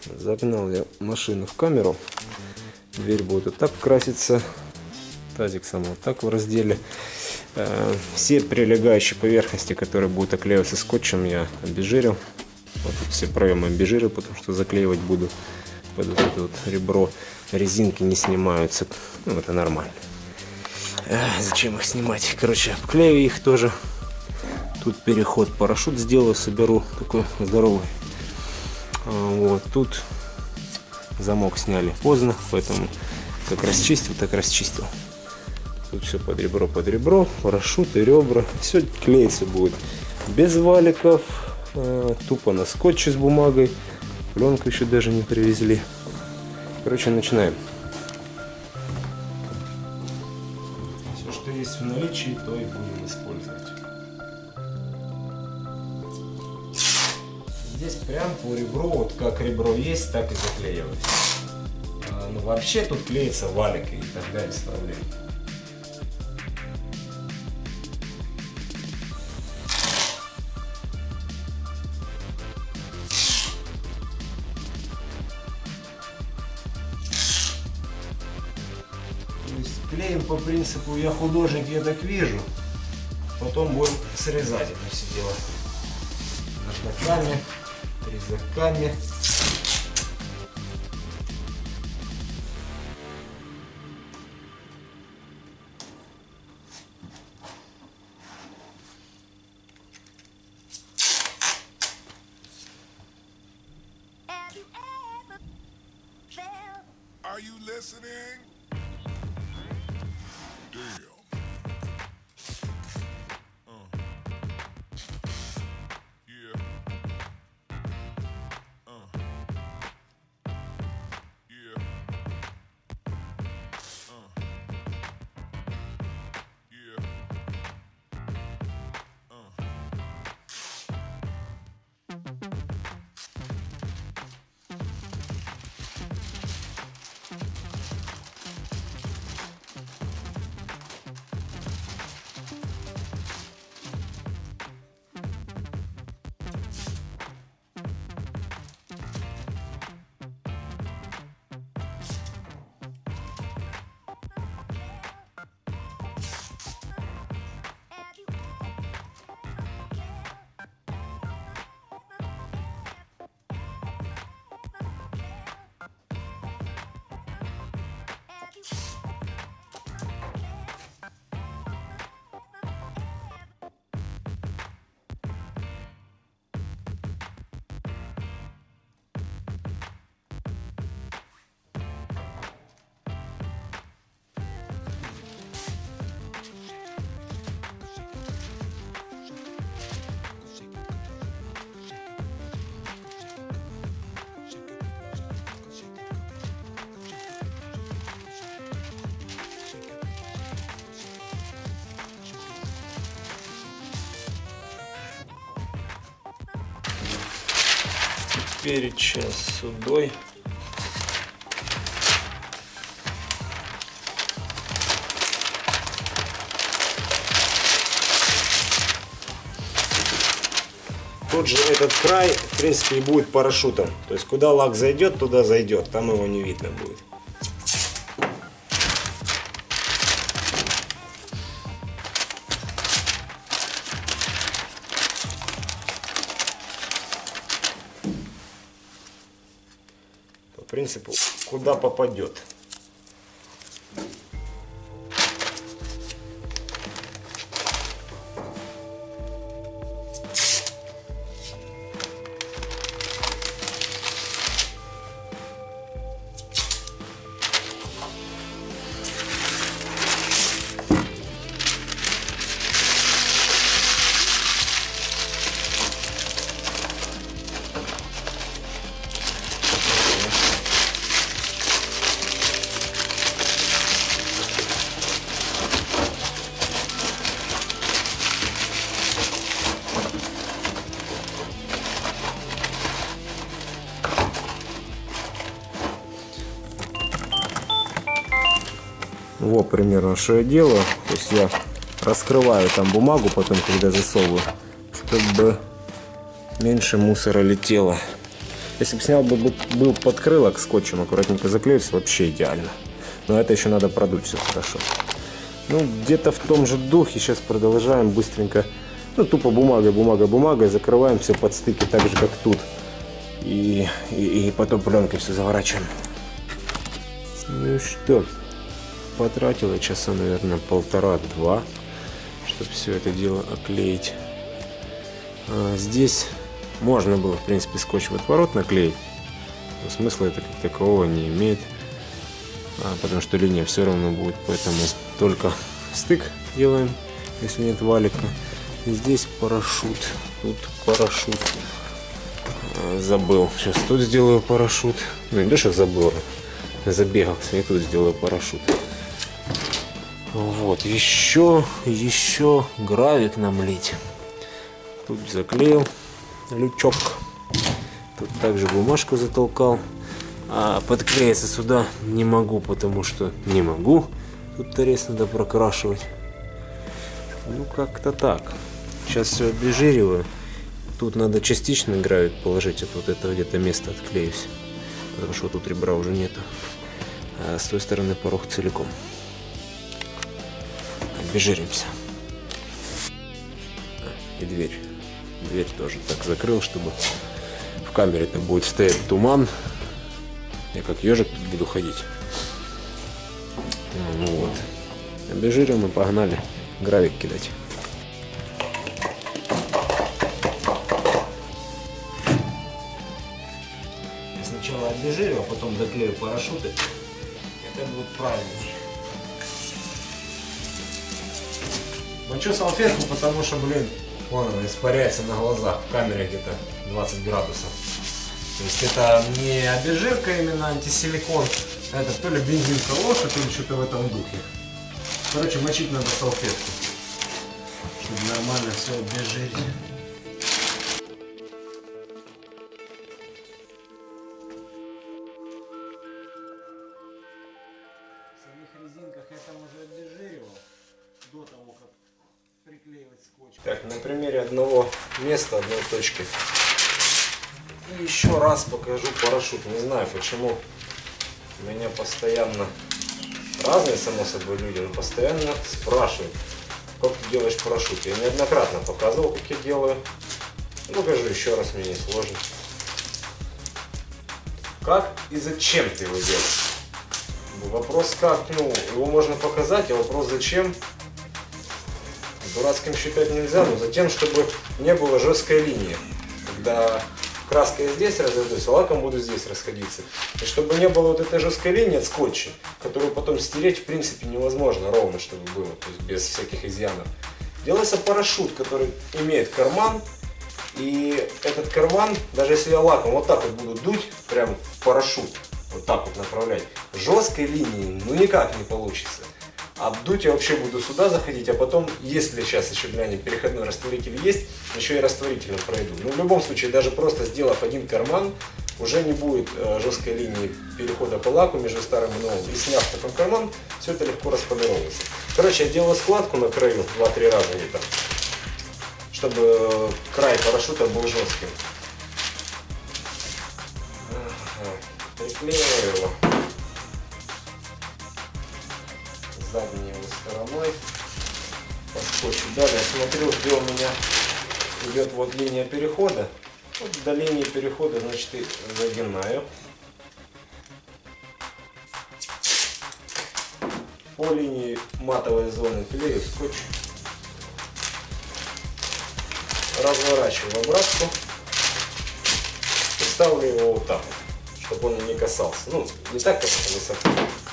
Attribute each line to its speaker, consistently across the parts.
Speaker 1: Загнал я машину в камеру. Дверь будет вот так краситься. Тазик сам вот так в разделе. Все прилегающие поверхности, которые будут оклеиваться скотчем, я обезжирил. Вот тут все проемы обезжирил, потому что заклеивать буду под вот это вот ребро. Резинки не снимаются. Ну, это нормально. Зачем их снимать? Короче, обклею их тоже. Тут переход, парашют сделаю, соберу. Такой здоровый. Вот тут замок сняли поздно, поэтому как расчистил, так расчистил. Тут все под ребро, парашют и ребра. Все клеится будет без валиков, тупо на скотче с бумагой. Пленку еще даже не привезли. Короче, начинаем. Все, что есть в наличии, то и будем использовать. Здесь прям по ребру, вот как ребро есть, так и заклеивать. Но вообще тут клеится валик, и тогда без проблем. Клеим по принципу «я художник, я так вижу». Потом будем срезать это все дело наждаками, резаками.
Speaker 2: Are you listening? Damn. Yeah. Yeah. Yeah.
Speaker 1: Перед час судой. Тут же этот край, в принципе, и будет парашютом. То есть, куда лак зайдет, туда зайдет. Там его не видно будет. По принципу, куда попадет. Вот примерно, что я делаю. То есть я раскрываю там бумагу потом, когда засовываю, чтобы меньше мусора летело. Если бы снял был подкрылок скотчем, аккуратненько заклеился, вообще идеально. Но это еще надо продуть все хорошо. Ну, где-то в том же духе сейчас продолжаем быстренько. Ну, тупо бумагой закрываем все под стыки, так же, как тут. И потом пленкой все заворачиваем. Ну что, потратила часа, наверное, 1,5-2, чтобы все это дело оклеить. Здесь можно было, в принципе, скотч в отворот наклеить, но смысла это как такового не имеет, потому что линия все равно будет, поэтому только стык делаем, если нет валика. И здесь парашют, тут парашют. Забыл, сейчас тут сделаю парашют. Ну не то, что забыл, забегался, и тут сделаю парашют. Вот, еще гравик нам лить. Тут заклеил лючок. Тут также бумажку затолкал. А подклеиться сюда не могу, потому что не могу. Тут торец надо прокрашивать. Ну как-то так. Сейчас все обезжириваю. Тут надо частично гравик положить, а вот это где-то место отклеюсь. Потому что тут ребра уже нету. А с той стороны порог целиком. Обезжиримся. И дверь. Дверь тоже так закрыл, чтобы в камере-то будет стоять туман. Я как ежик тут буду ходить. Ну вот. Обезжирим и погнали гравик кидать. Я сначала обезжирю, а потом доклею парашюты. Это будет правильнее. Мочу салфетку, потому что, блин, вон она испаряется на глазах. В камере где-то 20 градусов. То есть это не обезжирка, именно антисиликон. Это то ли бензин калоша, то ли что-то в этом духе. Короче, мочить надо салфетку, чтобы нормально все обезжирить. В самих резинках я там уже обезжиривал до того, как приклеивать скотч. Так, на примере одного места, одной точки. И еще раз покажу парашют. Не знаю, почему меня постоянно, разные, само собой, люди, но постоянно спрашивают, как ты делаешь парашют. Я неоднократно показывал, как я делаю. Покажу еще раз, мне не сложно. Как и зачем ты его делаешь? Вопрос как, ну, его можно показать, а вопрос зачем? Дурацким считать нельзя, но затем, чтобы не было жесткой линии. Когда краской я здесь разойдусь, а лаком буду здесь расходиться. И чтобы не было вот этой жесткой линии от скотча, которую потом стереть в принципе невозможно, ровно чтобы было, то есть без всяких изъянов. Делается парашют, который имеет карман. И этот карман, даже если я лаком вот так вот буду дуть, прям в парашют, вот так вот направлять, жесткой линии ну никак не получится. Обдуть я вообще буду сюда заходить, а потом, если сейчас еще глянем, переходной растворитель есть, еще и растворителем пройду. Но в любом случае, даже просто сделав один карман, уже не будет жесткой линии перехода по лаку между старым и новым. И сняв такой карман, все это легко располировывается. Короче, я делаю складку на краю 2-3 раза где-то, чтобы край парашюта был жестким. Приклеиваю его задней его стороной по скотчу. Далее смотрю, где у меня идет вот линия перехода. Вот до линии перехода, значит, и загинаю. По линии матовой зоны клею скотч. Разворачиваю обратку и ставлю его вот так, чтобы он не касался. Ну, не так, как высоко.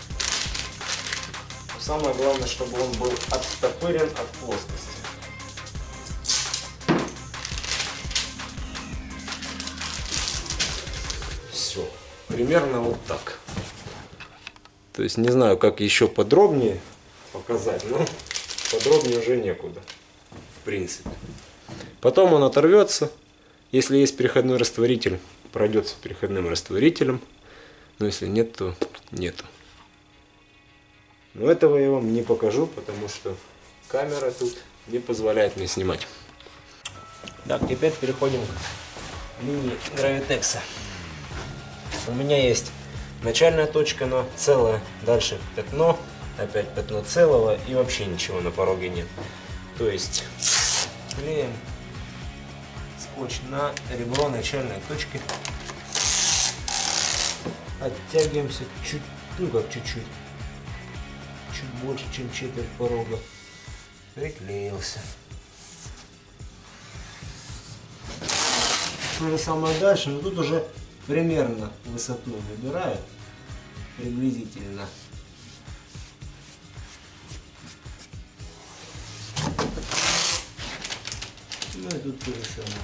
Speaker 1: Самое главное, чтобы он был оттопырен от плоскости. Все. Примерно вот так. То есть не знаю, как еще подробнее показать, но подробнее уже некуда. В принципе. Потом он оторвется. Если есть переходной растворитель, пройдется переходным растворителем. Но если нет, то нету. Но этого я вам не покажу, потому что камера тут не позволяет мне снимать. Так, теперь переходим к линии Gravitex. У меня есть начальная точка, но целая. Дальше пятно, опять пятно целого и вообще ничего на пороге нет. То есть клеим скотч на ребро начальной точки. Оттягиваемся чуть, ну как чуть-чуть, чуть больше, чем четверть порога. Приклеился. То же самое дальше, но тут уже примерно высоту выбираю, приблизительно. Ну и тут то же самое.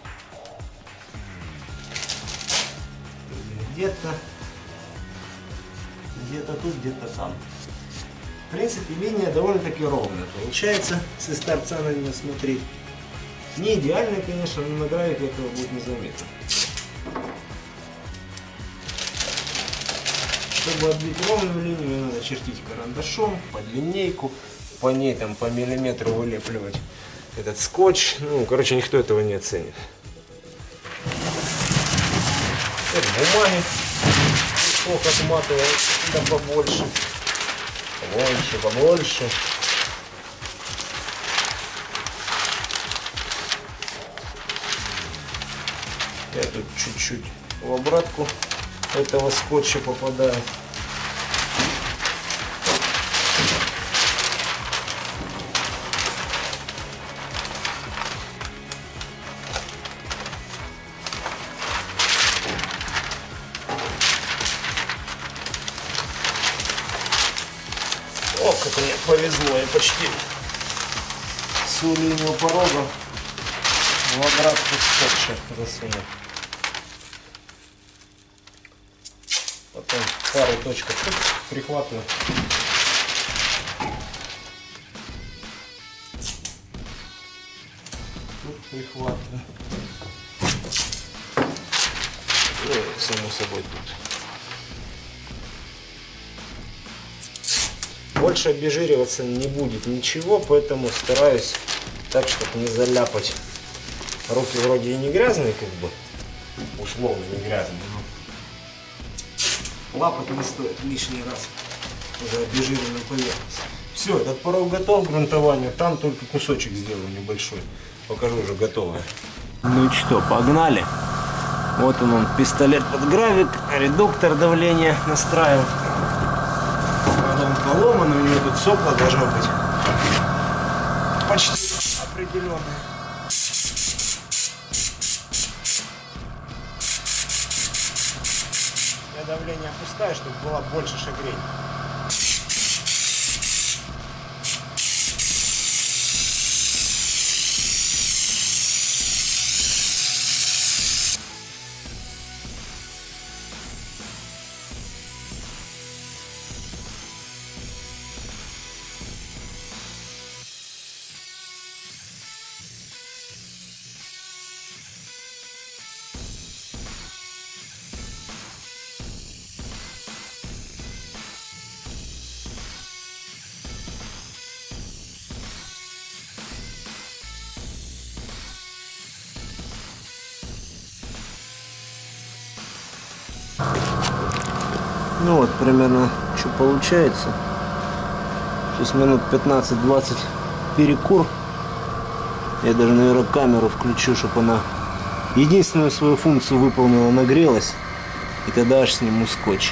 Speaker 1: Где-то тут, где-то там. В принципе, линия довольно-таки ровная получается, если с торца на нее смотреть. Не идеальная, конечно, но на гравике этого будет незаметно. Чтобы отбить ровную линию, ее надо чертить карандашом под линейку, по ней там по миллиметру вылепливать этот скотч. Ну, короче, никто этого не оценит. Теперь бумаги сколько отматываем, да побольше, побольше, побольше. Я тут чуть-чуть в обратку этого скотча попадаю. О, как мне повезло, я почти всю линию порога в обратку скотча засунул. Потом пару точек прихватываю. Тут прихватываю. Ну, само собой тут. Больше обезжириваться не будет ничего, поэтому стараюсь так, чтобы не заляпать. Руки вроде и не грязные, как бы, условно не грязные, но лапать не стоит лишний раз уже обезжиренную поверхность. Все, этот порог готов к грунтованию, там только кусочек сделаю небольшой, покажу уже готовое. Ну и что, погнали. Вот он пистолет под гравик, редуктор давления настраиваю. Правда он поломан, у него тут сопла должно быть почти определенное. Я давление опускаю, чтобы была больше шагрень. Ну вот примерно что получается. Сейчас минут 15-20 перекур. Я даже, наверное, камеру включу, чтобы она единственную свою функцию выполнила, нагрелась. И тогда аж сниму скотч.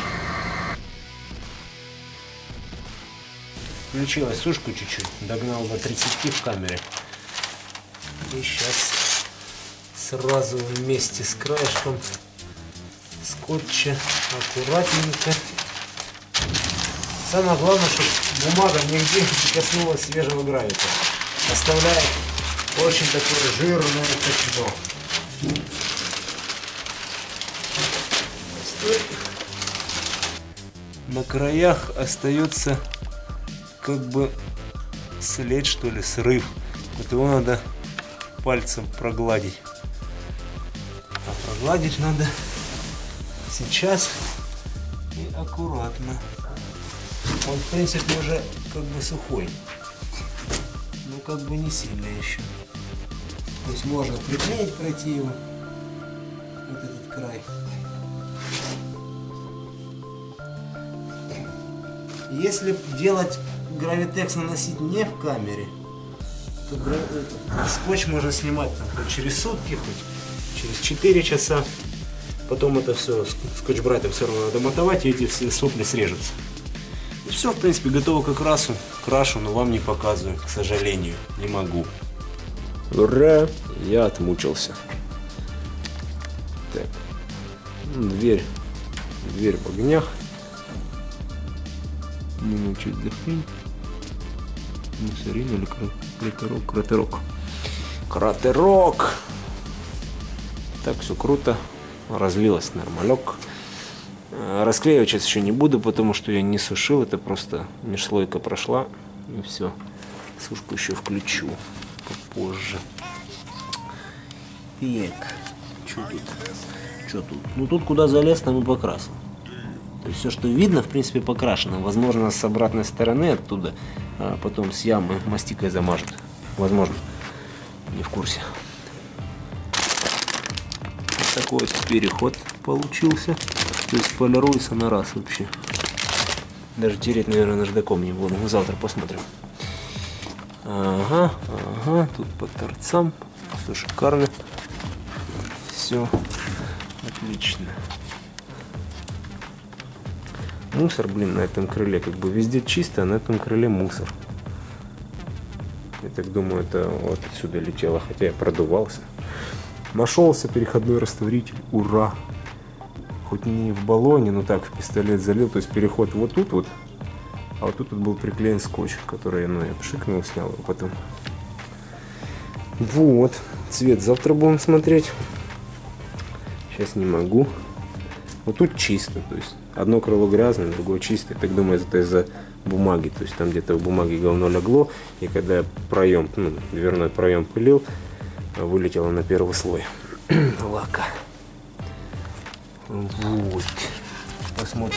Speaker 1: Включила сушку чуть-чуть, догнал до 30 в камере. И сейчас сразу вместе с краешком скотча аккуратненько. Самое главное, чтобы бумага нигде не коснулась свежего гравика. Оставляет очень такое жирное пятно. На краях остается как бы след, что ли, срыв. Вот его надо пальцем прогладить. А прогладить надо сейчас и аккуратно. Он, в принципе, уже как бы сухой, но как бы не сильно еще. То есть можно приклеить, пройти его, вот этот край. Если делать гравитекс наносить не в камере, то скотч можно снимать там, хоть через сутки, хоть через 4 часа. Потом это все скотч-брайтом все равно надо мотовать, и эти все сопли срежутся. И все, в принципе, готово к окрасу. Крашу, но вам не показываю, к сожалению, не могу. Ура! Я отмучился. Так. Дверь в огнях. Ну, чуть за хрень. Муссарин или кратерок. Кратерок! Так, все круто. Разлилось нормалек. Расклеивать сейчас еще не буду, потому что я не сушил. Это просто межслойка прошла. И все. Сушку еще включу попозже. Так. Что тут? Ну тут куда залез, там и покрасил. То есть все, что видно, в принципе, покрашено. Возможно, с обратной стороны оттуда, а потом с ямы мастикой замажут. Возможно. Не в курсе. Вот такой вот переход получился. То есть полируется на раз вообще. Даже тереть, наверное, наждаком не буду. Завтра посмотрим. Ага. Тут по торцам. Все шикарно. Все отлично. Мусор, блин, на этом крыле. Как бы везде чисто, а на этом крыле мусор. Я так думаю, это вот отсюда летело. Хотя я продувался. Нашелся переходной растворитель. Ура! Хоть не в баллоне, но так в пистолет залил. То есть переход вот тут вот. А вот тут вот был приклеен скотч, который я пшикнул, снял его потом. Вот. Цвет завтра будем смотреть. Сейчас не могу. Вот тут чисто. То есть одно крыло грязное, другое чистое. Так думаю, это из-за бумаги. То есть там где-то в бумаге говно легло. И когда я проем, дверной проем пылил, вылетело на первый слой лака. Вот. Посмотрим,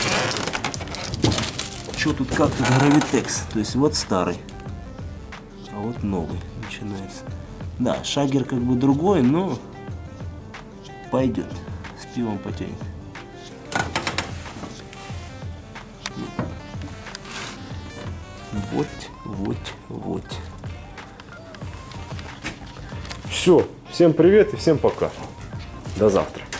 Speaker 1: что тут, как тут гравитекс. То есть вот старый, а вот новый начинается. Да, шагер как бы другой, но пойдет. С пивом потянет. Вот. Все. Всем привет и всем пока. До завтра.